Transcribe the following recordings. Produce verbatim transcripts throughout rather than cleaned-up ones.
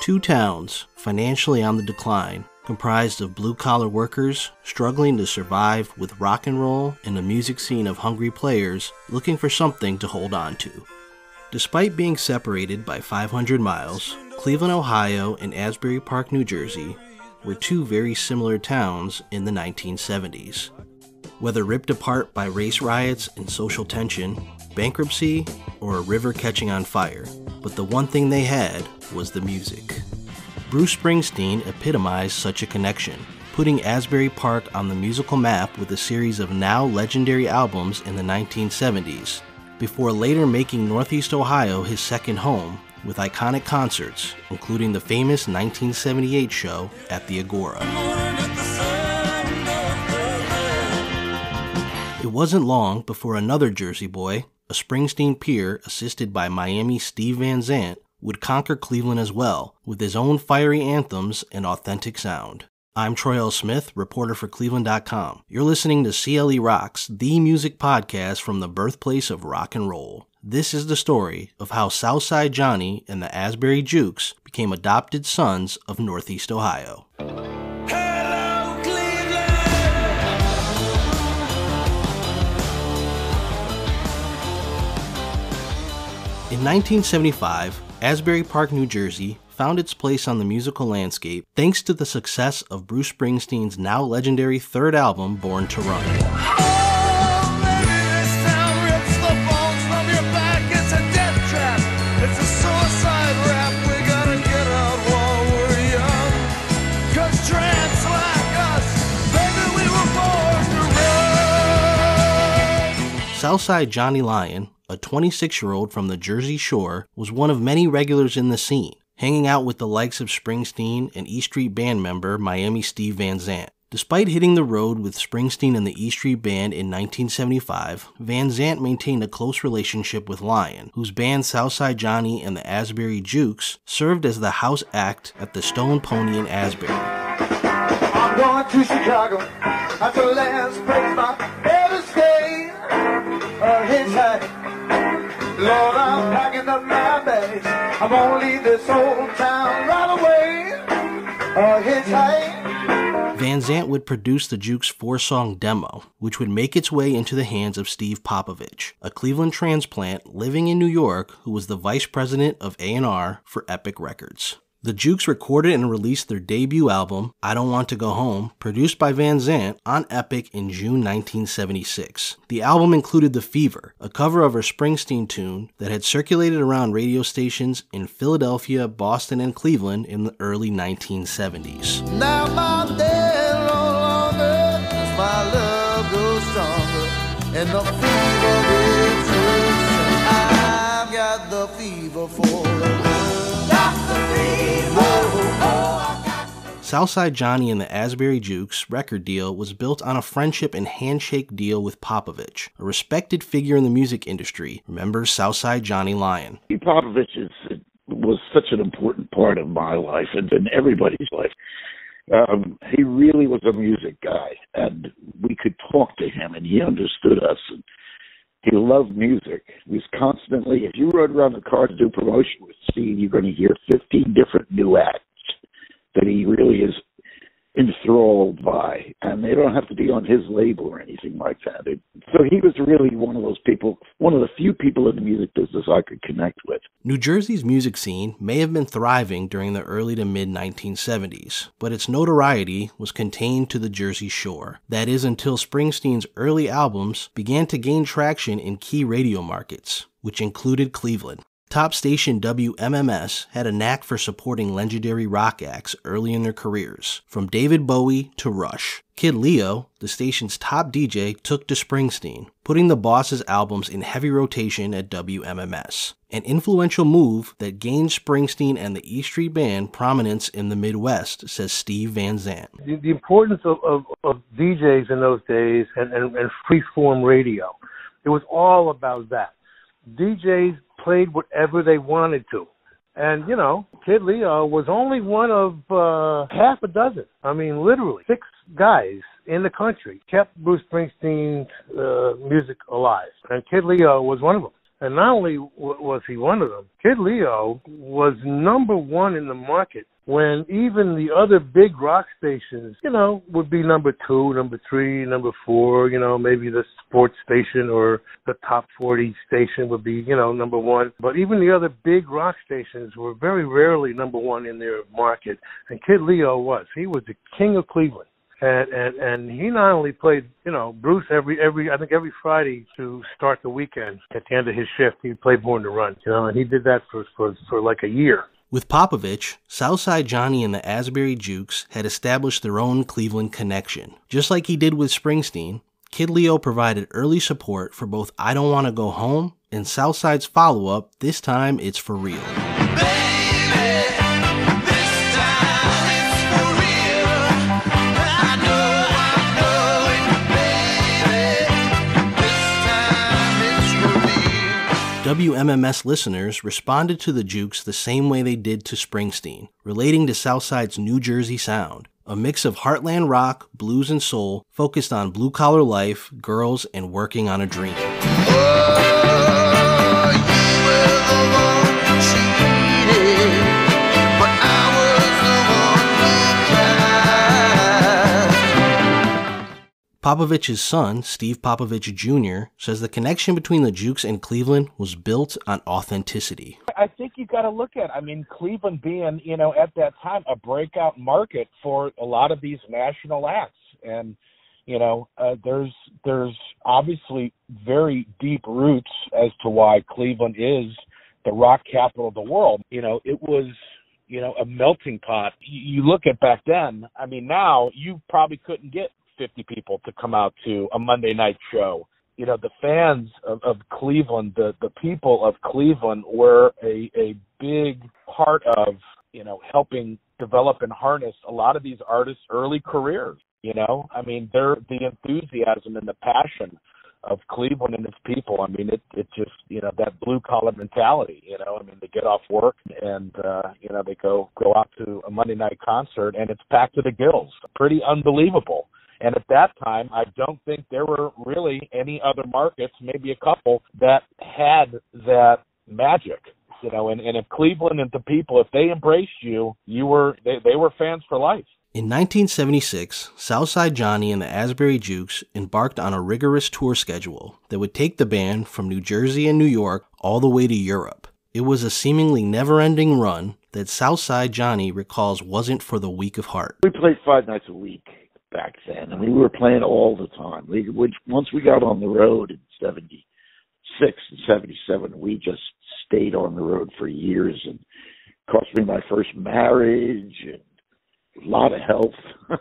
Two towns, financially on the decline, comprised of blue-collar workers struggling to survive with rock and roll and a music scene of hungry players looking for something to hold on to. Despite being separated by five hundred miles, Cleveland, Ohio and Asbury Park, New Jersey were two very similar towns in the nineteen seventies. Whether ripped apart by race riots and social tension, bankruptcy, or a river catching on fire, but the one thing they had was the music. Bruce Springsteen epitomized such a connection, putting Asbury Park on the musical map with a series of now legendary albums in the nineteen seventies, before later making Northeast Ohio his second home with iconic concerts, including the famous nineteen seventy-eight show at the Agora. It wasn't long before another Jersey boy, a Springsteen peer assisted by Miami's Steve Van-Zandt, would conquer Cleveland as well, with his own fiery anthems and authentic sound. I'm Troy L. Smith, reporter for cleveland dot com. You're listening to C L E Rocks, the music podcast from the birthplace of rock and roll. This is the story of how Southside Johnny and the Asbury Jukes became adopted sons of Northeast Ohio. In nineteen seventy-five, Asbury Park, New Jersey found its place on the musical landscape thanks to the success of Bruce Springsteen's now legendary third album, Born to Run. Oh, baby, this town rips the bones from your back. It's a death trap. It's a suicide rap. We gotta get out while we're young. 'Cause tramps like us, baby, we were born to run. Southside Johnny Lyon, a twenty-six-year-old from the Jersey Shore, was one of many regulars in the scene, hanging out with the likes of Springsteen and E Street Band member Miami Steve Van-Zandt. Despite hitting the road with Springsteen and the E Street Band in nineteen seventy-five, Van-Zandt maintained a close relationship with Lyon, whose band Southside Johnny and the Asbury Jukes served as the house act at the Stone Pony in Asbury. I'm going to Chicago. That's the last place I ever stayed. A hitchhike. Lord, I'm packing up my bags. I'm gonna leave this old town right away. A hitchhike. Van-Zandt would produce the Jukes' four-song demo, which would make its way into the hands of Steve Popovich, a Cleveland transplant living in New York who was the vice president of A and R for Epic Records. The Jukes recorded and released their debut album, I Don't Want to Go Home, produced by Van-Zandt, on Epic in June nineteen seventy-six. The album included The Fever, a cover of a Springsteen tune that had circulated around radio stations in Philadelphia, Boston, and Cleveland in the early nineteen seventies. Now my day no longer, as my love grows stronger, and the fever is rich. I've got the fever for the Southside Johnny and the Asbury Jukes record deal was built on a friendship and handshake deal with Popovich, a respected figure in the music industry. Remember Southside Johnny Lyon. Steve Popovich is, was such an important part of my life and in everybody's life. Um, he really was a music guy, and we could talk to him, and he understood us. And he loved music. He was constantly, if you rode around the car to do promotion with Steve, you're going to hear fifteen different new acts that he really is enthralled by, and they don't have to be on his label or anything like that. It, so he was really one of those people, one of the few people in the music business I could connect with. New Jersey's music scene may have been thriving during the early to mid nineteen seventies, but its notoriety was contained to the Jersey Shore. That is until Springsteen's early albums began to gain traction in key radio markets, which included Cleveland. Top station W M M S had a knack for supporting legendary rock acts early in their careers, from David Bowie to Rush. Kid Leo, the station's top D J, took to Springsteen, putting the Boss's albums in heavy rotation at W M M S, an influential move that gained Springsteen and the E Street Band prominence in the Midwest, says Steve Van-Zandt. The, the importance of, of, of D Js in those days and, and, and free-form radio, it was all about that. D Js played whatever they wanted to. And, you know, Kid Leo was only one of uh, half a dozen. I mean, literally, six guys in the country kept Bruce Springsteen's uh, music alive. And Kid Leo was one of them. And not only w- was he one of them, Kid Leo was number one in the market when even the other big rock stations, you know, would be number two, number three, number four, you know, maybe the sports station or the top forty station would be, you know, number one. But even the other big rock stations were very rarely number one in their market. And Kid Leo was. He was the king of Cleveland. And, and and he not only played, you know, Bruce every every I think every Friday to start the weekend. At the end of his shift, he'd play Born to Run, you know, and he did that for for, for like a year. With Popovich, Southside Johnny and the Asbury Jukes had established their own Cleveland connection. Just like he did with Springsteen, Kid Leo provided early support for both I Don't Want to Go Home and Southside's follow-up, This Time It's For Real. W M M S listeners responded to the Jukes the same way they did to Springsteen, relating to Southside's New Jersey sound, a mix of heartland rock, blues, and soul focused on blue-collar life, girls, and working on a dream. Popovich's son, Steve Popovich Junior, says the connection between the Jukes and Cleveland was built on authenticity. I think you got to look at, I mean, Cleveland being, you know, at that time, a breakout market for a lot of these national acts. And, you know, uh, there's there's obviously very deep roots as to why Cleveland is the rock capital of the world. You know, it was, you know, a melting pot. You look at back then, I mean, now you probably couldn't get fifty people to come out to a Monday night show. You know, the fans of, of Cleveland, the, the people of Cleveland were a, a big part of, you know, helping develop and harness a lot of these artists' early careers. You know, I mean, they're the enthusiasm and the passion of Cleveland and its people. I mean, it, it just, you know, that blue collar mentality, you know, I mean, they get off work and, uh, you know, they go, go out to a Monday night concert and it's packed to the gills. Pretty unbelievable. And at that time, I don't think there were really any other markets, maybe a couple, that had that magic. You know, and, and if Cleveland and the people, if they embraced you, you were they, they were fans for life. In nineteen seventy-six, Southside Johnny and the Asbury Jukes embarked on a rigorous tour schedule that would take the band from New Jersey and New York all the way to Europe. It was a seemingly never-ending run that Southside Johnny recalls wasn't for the weak of heart. We played five nights a week back then. I mean, we were playing all the time. We, we, once we got on the road in seventy-six and seventy-seven, we just stayed on the road for years, and cost me my first marriage and a lot of health.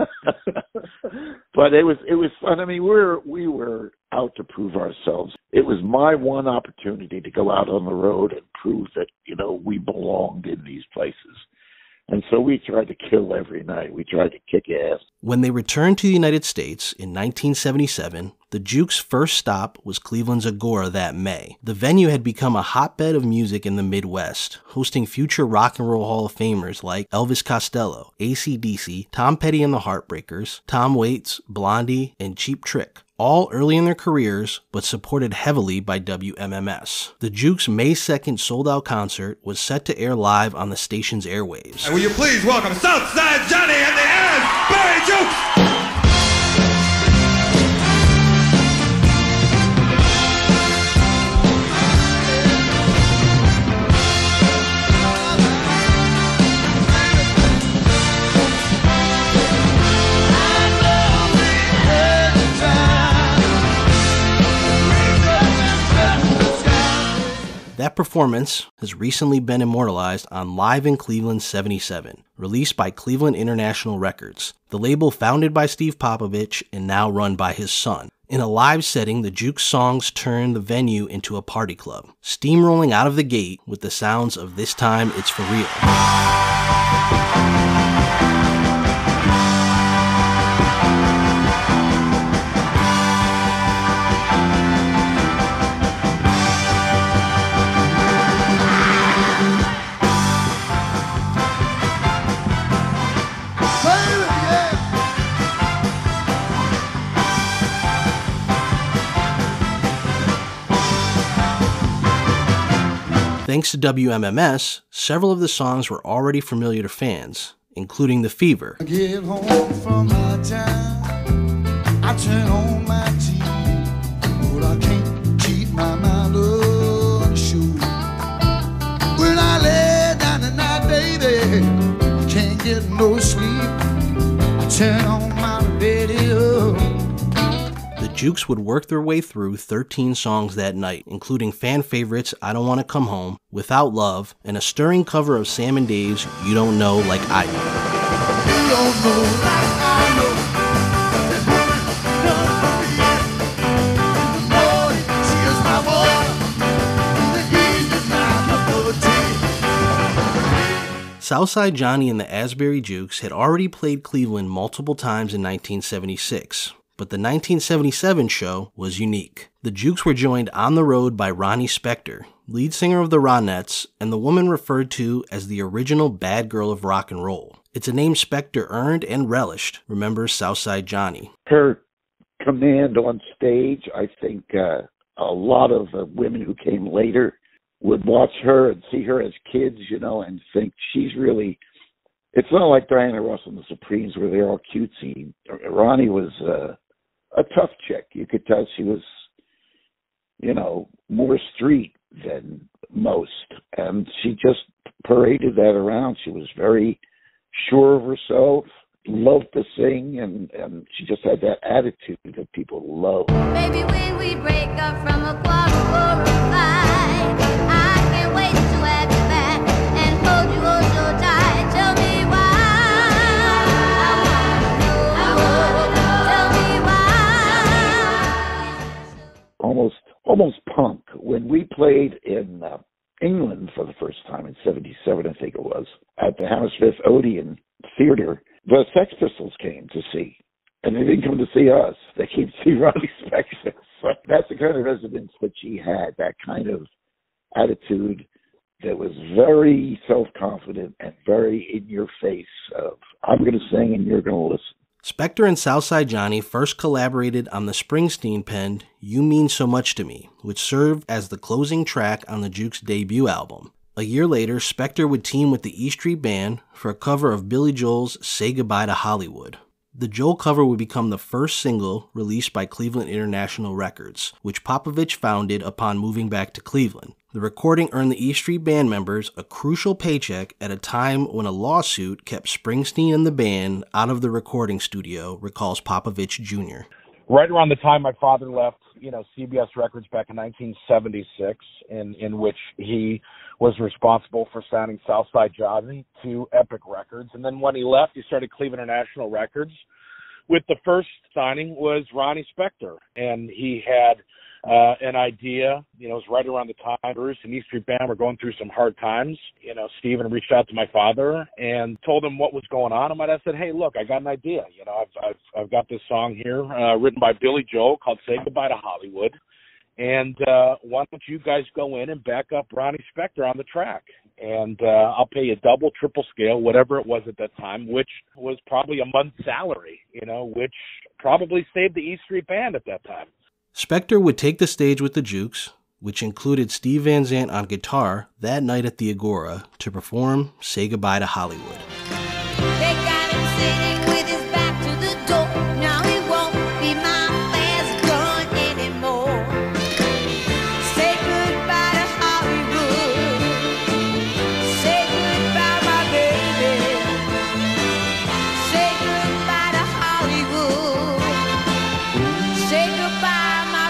But it was it was fun. I mean, we were we were out to prove ourselves. It was my one opportunity to go out on the road and prove that, you know, we belonged in these places. And so we tried to kill every night. We tried to kick ass. When they returned to the United States in nineteen seventy-seven, the Jukes' first stop was Cleveland's Agora that May. The venue had become a hotbed of music in the Midwest, hosting future rock and roll Hall of Famers like Elvis Costello, A C D C, Tom Petty and the Heartbreakers, Tom Waits, Blondie, and Cheap Trick. All early in their careers, but supported heavily by W M M S. The Jukes' May second sold-out concert was set to air live on the station's airwaves. And will you please welcome Southside Johnny and the Asbury Jukes! That performance has recently been immortalized on Live in Cleveland seventy-seven, released by Cleveland International Records, the label founded by Steve Popovich and now run by his son. In a live setting, the Jukes songs turn the venue into a party club, steamrolling out of the gate with the sounds of This Time It's For Real. Thanks to W M M S, several of the songs were already familiar to fans, including The Fever. I get home from my time, I turn on my T V, but I can't keep my mind on the show. When I lay down tonight, baby, I can't get no sleep, I turn on my radio. The Jukes would work their way through thirteen songs that night, including fan favorites I Don't Want to Come Home, Without Love, and a stirring cover of Sam and Dave's You Don't Know Like I Do. You don't know like I know. This woman done for me. The morning, she is my water. The east is my cup of tea. Southside Johnny and the Asbury Jukes had already played Cleveland multiple times in nineteen seventy-six. But the nineteen seventy-seven show was unique. The Jukes were joined on the road by Ronnie Spector, lead singer of the Ronettes, and the woman referred to as the original bad girl of rock and roll. It's a name Spector earned and relished, remembers Southside Johnny. Her command on stage, I think uh, a lot of uh, women who came later would watch her and see her as kids, you know, and think she's really... It's not like Diana Ross and the Supremes where they're all cutesy. Ronnie was... Uh, a tough chick. You could tell she was, you know, more street than most. And she just paraded that around. She was very sure of herself, loved to sing, and, and she just had that attitude that people love. Maybe when we break up from a quarter or a fight, I can't wait to have you back and hold you oh so tight. Tell me why. Almost, almost punk. When we played in uh, England for the first time in seventy-seven, I think it was, at the Hammersmith Odeon Theater, the Sex Pistols came to see. And they didn't come to see us. They came to see Ronnie Spector. So that's the kind of residence that she had, that kind of attitude that was very self-confident and very in your face of, I'm going to sing and you're going to listen. Spector and Southside Johnny first collaborated on the Springsteen-penned You Mean So Much to Me, which served as the closing track on the Jukes' debut album. A year later, Spector would team with the E Street Band for a cover of Billy Joel's Say Goodbye to Hollywood. The Joel cover would become the first single released by Cleveland International Records, which Popovich founded upon moving back to Cleveland. The recording earned the E Street Band members a crucial paycheck at a time when a lawsuit kept Springsteen and the band out of the recording studio, recalls Popovich Junior Right around the time my father left, you know, C B S Records back in nineteen seventy-six, in, in which he was responsible for signing Southside Johnny to Epic Records. And then when he left, he started Cleveland International Records. With the first signing was Ronnie Spector, and he had uh, an idea, you know, it was right around the time Bruce and E Street Band were going through some hard times. You know, Steven reached out to my father and told him what was going on. And my dad said, hey, look, I got an idea. You know, I've I've, I've got this song here uh, written by Billy Joel called Say Goodbye to Hollywood. And uh, why don't you guys go in and back up Ronnie Spector on the track? And uh, I'll pay you double, triple scale, whatever it was at that time, which was probably a month's salary, you know, which probably saved the E Street Band at that time. Spector would take the stage with the Jukes, which included Steve Van-Zandt on guitar, that night at the Agora to perform Say Goodbye to Hollywood. They got him sitting with his back to the door. Now he won't be my last gun anymore. Say goodbye to Hollywood. Say goodbye, my baby. Say goodbye to Hollywood. Say goodbye, my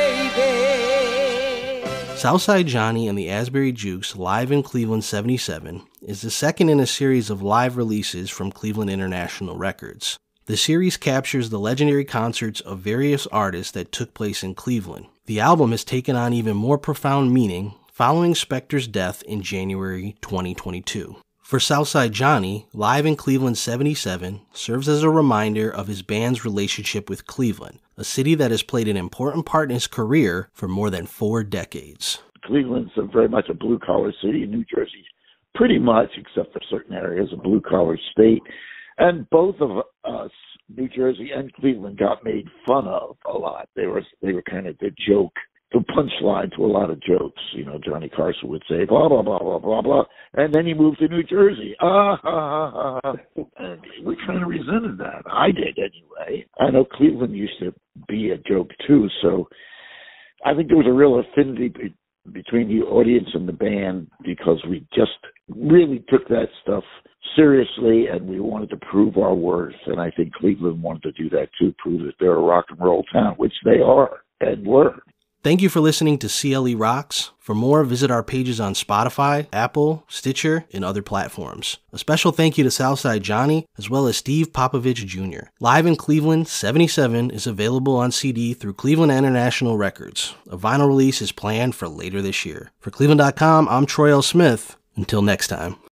baby. Southside Johnny and the Asbury Jukes live in Cleveland seventy-seven is the second in a series of live releases from Cleveland International Records. The series captures the legendary concerts of various artists that took place in Cleveland. The album has taken on even more profound meaning following Spector's death in January twenty twenty-two. For Southside Johnny, Live in Cleveland seventy-seven serves as a reminder of his band's relationship with Cleveland, a city that has played an important part in his career for more than four decades. Cleveland's a very much a blue-collar city. New Jersey's pretty much, except for certain areas, a blue-collar state. And both of us, New Jersey and Cleveland, got made fun of a lot. They were they were kind of the joke the punchline to a lot of jokes. You know, Johnny Carson would say, blah, blah, blah, blah, blah, blah, and then he moved to New Jersey. Ah, ha, ha, ha. And we kind of resented that. I did anyway. I know Cleveland used to be a joke too, so I think there was a real affinity be- between the audience and the band because we just really took that stuff seriously and we wanted to prove our worth. And I think Cleveland wanted to do that too, prove that they're a rock and roll town, which they are and were. Thank you for listening to C L E Rocks. For more, visit our pages on Spotify, Apple, Stitcher, and other platforms. A special thank you to Southside Johnny, as well as Steve Popovich Junior Live in Cleveland seventy-seven is available on C D through Cleveland International Records. A vinyl release is planned for later this year. For cleveland dot com, I'm Troy L. Smith. Until next time.